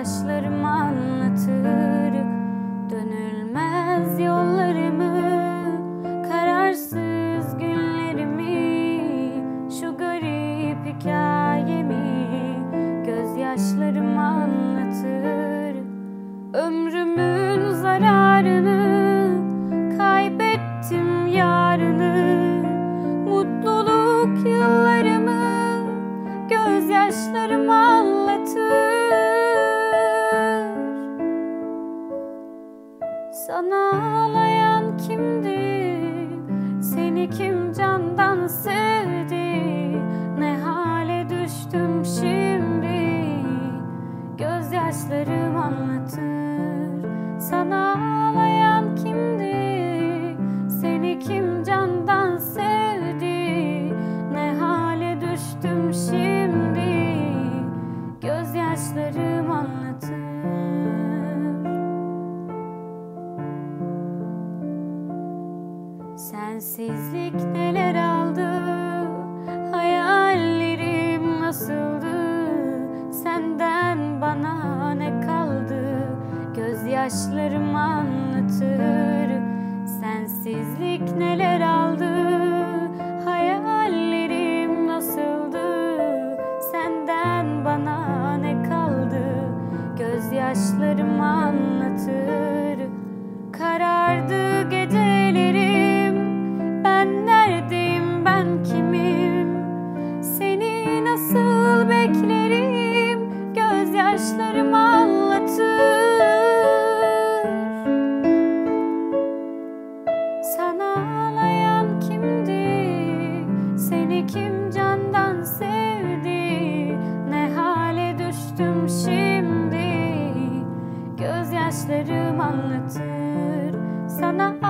Gözyaşlarım anlatır dönülmez yollarımı, kararsız günlerimi, şu garip hikayemi. Gözyaşlarım anlatır ömrümün zararını, kaybettim yarını, mutluluk yıllarımı. Gözyaşlarım anlatır. Sana ağlayan kimdi? Seni kim candan sevdi? Ne hale düştüm şimdi? Gözyaşlarım anlatır. Sana ağlayan kimdi? Seni kim candan sevdi? Ne hale düştüm şimdi? Gözyaşlarım anlatır. Sensizlik neler aldı, hayallerim nasıldı? Senden bana ne kaldı? Gözyaşlarım anlatır. Sensizlik neler aldı, hayallerim nasıldı? Senden bana ne kaldı? Gözyaşlarım anlatır. Karardı gecelerim, ben neredeyim, ben kimim? Seni nasıl beklerim? Gözyaşlarım anlatır. Sana ağlayan kimdi? Seni kim candan sevdi? Ne hale düştüm şimdi? Gözyaşlarım anlatır. Sana